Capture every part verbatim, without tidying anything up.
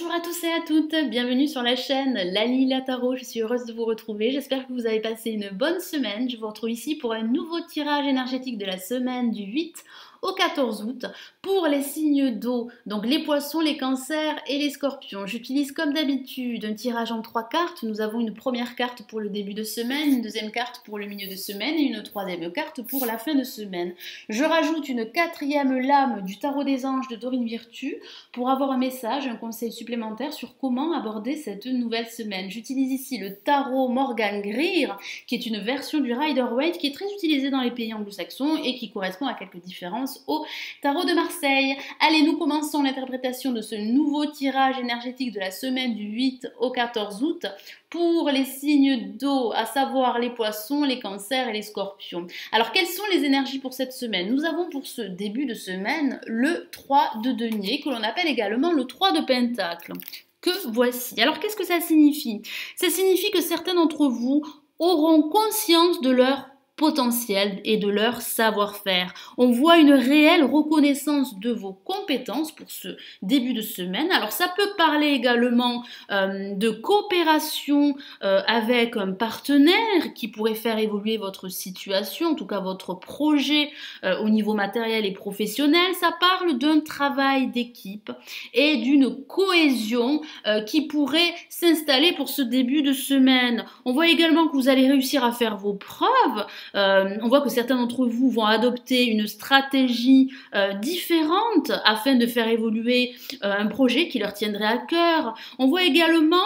Bonjour à tous et à toutes, bienvenue sur la chaîne Lali La Tarot, je suis heureuse de vous retrouver, j'espère que vous avez passé une bonne semaine. Je vous retrouve ici pour un nouveau tirage énergétique de la semaine du huit au quatorze août pour les signes d'eau, donc les poissons, les cancers et les scorpions. J'utilise comme d'habitude un tirage en trois cartes. Nous avons une première carte pour le début de semaine, une deuxième carte pour le milieu de semaine et une troisième carte pour la fin de semaine. Je rajoute une quatrième lame du tarot des anges de Dorine Virtue pour avoir un message, un conseil supplémentaire sur comment aborder cette nouvelle semaine. J'utilise ici le tarot Morgan Greer, qui est une version du Rider-Waite qui est très utilisée dans les pays anglo-saxons et qui correspond à quelques différences au tarot de Marseille. Allez, nous commençons l'interprétation de ce nouveau tirage énergétique de la semaine du huit au quatorze août pour les signes d'eau, à savoir les poissons, les cancers et les scorpions. Alors, quelles sont les énergies pour cette semaine? Nous avons pour ce début de semaine le trois de denier, que l'on appelle également le trois de pentacle, que voici. Alors, qu'est-ce que ça signifie? Ça signifie que certains d'entre vous auront conscience de leur potentiel et de leur savoir-faire. On voit une réelle reconnaissance de vos compétences pour ce début de semaine. Alors ça peut parler également euh, de coopération euh, avec un partenaire qui pourrait faire évoluer votre situation, en tout cas votre projet euh, au niveau matériel et professionnel. Ça parle d'un travail d'équipe et d'une cohésion euh, qui pourrait s'installer pour ce début de semaine. On voit également que vous allez réussir à faire vos preuves. Euh, on voit que certains d'entre vous vont adopter une stratégie euh, différente afin de faire évoluer euh, un projet qui leur tiendrait à cœur. On voit également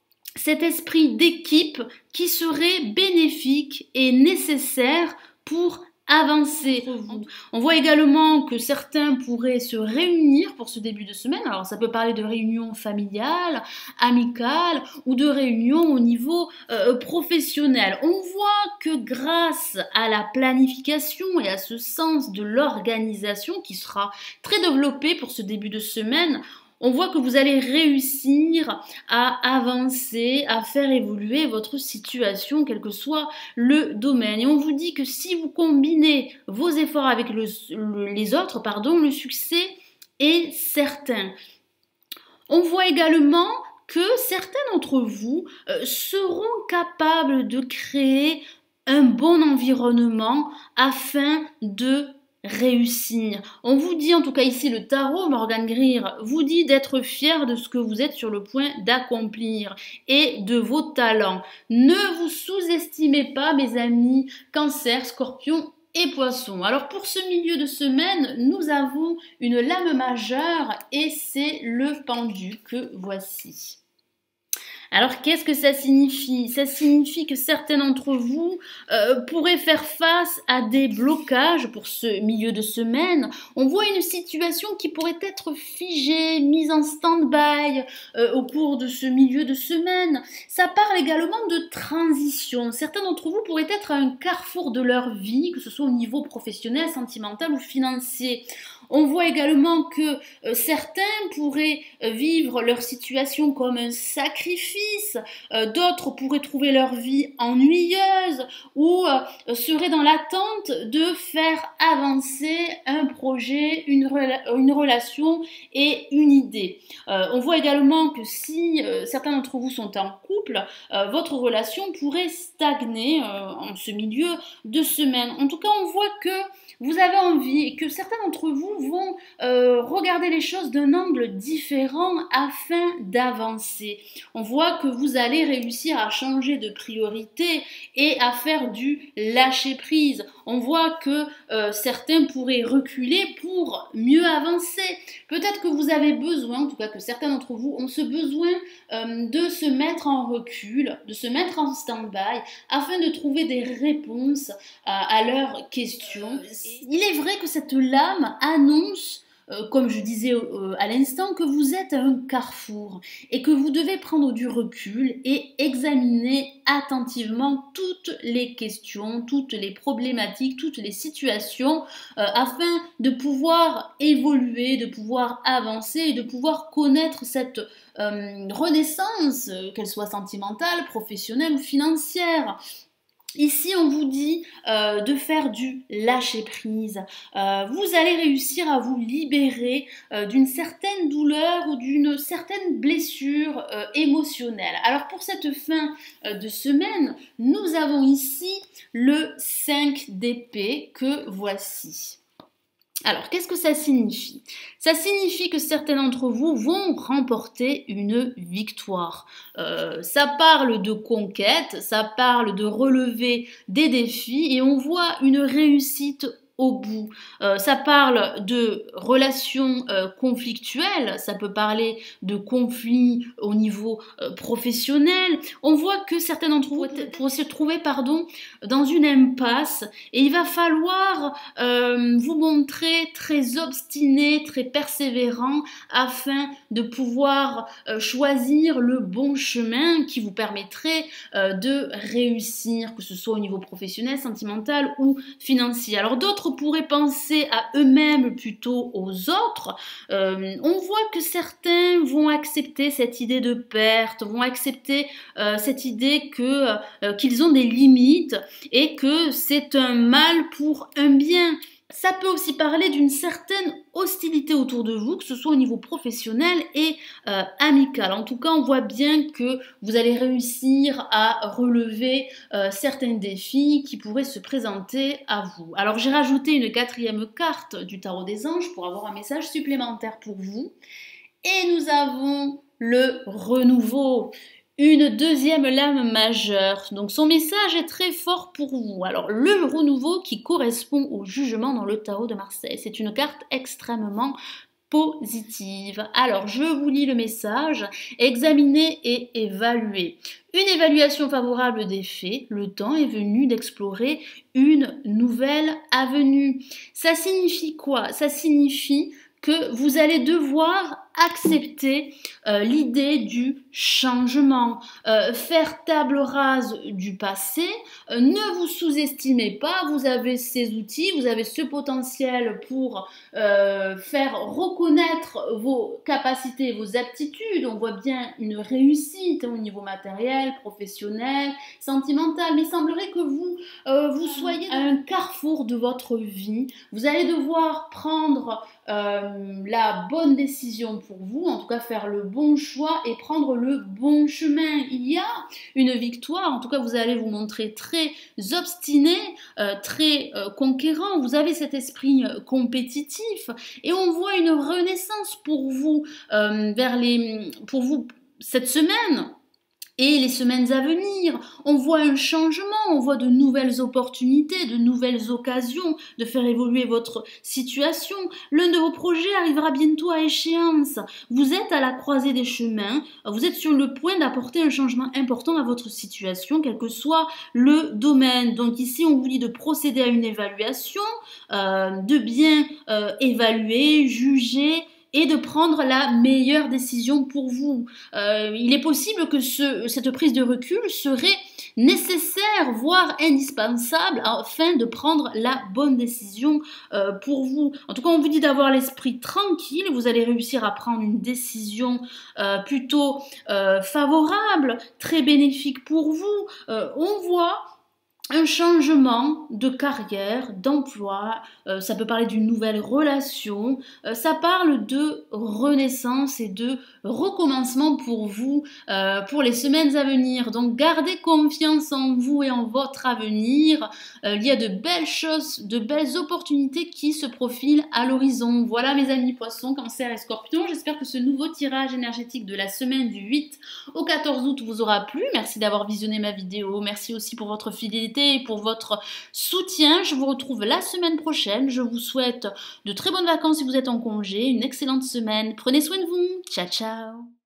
cet esprit d'équipe qui serait bénéfique et nécessaire pour avancer. On voit également que certains pourraient se réunir pour ce début de semaine. Alors ça peut parler de réunions familiales, amicales ou de réunions au niveau euh, professionnel. On voit que grâce à la planification et à ce sens de l'organisation qui sera très développé pour ce début de semaine, on voit que vous allez réussir à avancer, à faire évoluer votre situation, quel que soit le domaine. Et on vous dit que si vous combinez vos efforts avec le, le, les autres, pardon, le succès est certain. On voit également que certains d'entre vous euh, seront capables de créer un bon environnement afin de réussir. On vous dit, en tout cas ici le tarot Morgan Greer vous dit d'être fier de ce que vous êtes sur le point d'accomplir et de vos talents. Ne vous sous-estimez pas, mes amis, Cancer, Scorpion et Poisson. Alors pour ce milieu de semaine, nous avons une lame majeure et c'est le pendu que voici. Alors, qu'est-ce que ça signifie? Ça signifie que certains d'entre vous euh, pourraient faire face à des blocages pour ce milieu de semaine. On voit une situation qui pourrait être figée, mise en stand-by euh, au cours de ce milieu de semaine. Ça parle également de transition. Certains d'entre vous pourraient être à un carrefour de leur vie, que ce soit au niveau professionnel, sentimental ou financier. On voit également que euh, certains pourraient euh, vivre leur situation comme un sacrifice, euh, d'autres pourraient trouver leur vie ennuyeuse ou euh, seraient dans l'attente de faire avancer un projet, une, rela une relation et une idée. Euh, on voit également que si euh, certains d'entre vous sont en couple, euh, votre relation pourrait stagner euh, en ce milieu de semaine. En tout cas, on voit que vous avez envie et que certains d'entre vous vont euh, regarder les choses d'un angle différent afin d'avancer. On voit que vous allez réussir à changer de priorité et à faire du lâcher-prise. On voit que euh, certains pourraient reculer pour mieux avancer. Peut-être que vous avez besoin, en tout cas que certains d'entre vous ont ce besoin euh, de se mettre en recul, de se mettre en stand-by afin de trouver des réponses à, à leurs questions. Il est vrai que cette lame annonce, euh, comme je disais euh, à l'instant, que vous êtes à un carrefour et que vous devez prendre du recul et examiner attentivement toutes les questions, toutes les problématiques, toutes les situations euh, afin de pouvoir évoluer, de pouvoir avancer et de pouvoir connaître cette euh, renaissance, euh, qu'elle soit sentimentale, professionnelle ou financière. Ici, on vous dit euh, de faire du lâcher-prise. Euh, vous allez réussir à vous libérer euh, d'une certaine douleur ou d'une certaine blessure euh, émotionnelle. Alors pour cette fin euh, de semaine, nous avons ici le cinq d'épée que voici. Alors, qu'est-ce que ça signifie? Ça signifie que certains d'entre vous vont remporter une victoire. Euh, ça parle de conquête, ça parle de relever des défis et on voit une réussite au bout. Euh, ça parle de relations euh, conflictuelles, ça peut parler de conflits au niveau euh, professionnel. On voit que certains d'entre vous pourraient se trouver pardon, dans une impasse et il va falloir euh, vous montrer très obstiné, très persévérant afin de pouvoir euh, choisir le bon chemin qui vous permettrait euh, de réussir, que ce soit au niveau professionnel, sentimental ou financier. Alors d'autres pourraient penser à eux-mêmes plutôt aux autres. Euh, on voit que certains vont accepter cette idée de perte, vont accepter euh, cette idée que, euh, qu'ils ont des limites et que c'est un mal pour un bien. Ça peut aussi parler d'une certaine hostilité autour de vous, que ce soit au niveau professionnel et euh, amical. En tout cas, on voit bien que vous allez réussir à relever euh, certains défis qui pourraient se présenter à vous. Alors, j'ai rajouté une quatrième carte du tarot des anges pour avoir un message supplémentaire pour vous. Et nous avons le renouveau. Une deuxième lame majeure. Donc son message est très fort pour vous. Alors le renouveau qui correspond au jugement dans le tarot de Marseille. C'est une carte extrêmement positive. Alors je vous lis le message. Examiner et évaluer. Une évaluation favorable des faits. Le temps est venu d'explorer une nouvelle avenue. Ça signifie quoi? Ça signifie que vous allez devoir accepter euh, l'idée du changement, euh, faire table rase du passé, euh, ne vous sous-estimez pas, vous avez ces outils, vous avez ce potentiel pour euh, faire reconnaître vos capacités, vos aptitudes. On voit bien une réussite au niveau matériel, professionnel, sentimental, mais il semblerait que vous, euh, vous soyez à un carrefour de votre vie. Vous allez devoir prendre euh, la bonne décision pour vous, en tout cas faire le bon choix et prendre le bon chemin. Il y a une victoire, en tout cas vous allez vous montrer très obstiné, euh, très euh, conquérant, vous avez cet esprit euh, compétitif et on voit une renaissance pour vous, euh, vers les, pour vous cette semaine. Et les semaines à venir, on voit un changement, on voit de nouvelles opportunités, de nouvelles occasions de faire évoluer votre situation. L'un de vos projets arrivera bientôt à échéance. Vous êtes à la croisée des chemins, vous êtes sur le point d'apporter un changement important à votre situation, quel que soit le domaine. Donc ici, on vous dit de procéder à une évaluation, euh, de bien euh, évaluer, juger, et de prendre la meilleure décision pour vous. Euh, il est possible que ce, cette prise de recul serait nécessaire, voire indispensable, afin de prendre la bonne décision euh, pour vous. En tout cas, on vous dit d'avoir l'esprit tranquille, vous allez réussir à prendre une décision euh, plutôt euh, favorable, très bénéfique pour vous. Euh, on voit un changement de carrière, d'emploi, euh, ça peut parler d'une nouvelle relation, euh, ça parle de renaissance et de recommencement pour vous, euh, pour les semaines à venir. Donc gardez confiance en vous et en votre avenir. Euh, il y a de belles choses, de belles opportunités qui se profilent à l'horizon. Voilà mes amis poissons, cancer et scorpion. J'espère que ce nouveau tirage énergétique de la semaine du huit au quatorze août vous aura plu. Merci d'avoir visionné ma vidéo. Merci aussi pour votre fidélité et pour votre soutien. Je vous retrouve la semaine prochaine. Je vous souhaite de très bonnes vacances si vous êtes en congé, une excellente semaine. Prenez soin de vous. Ciao, ciao.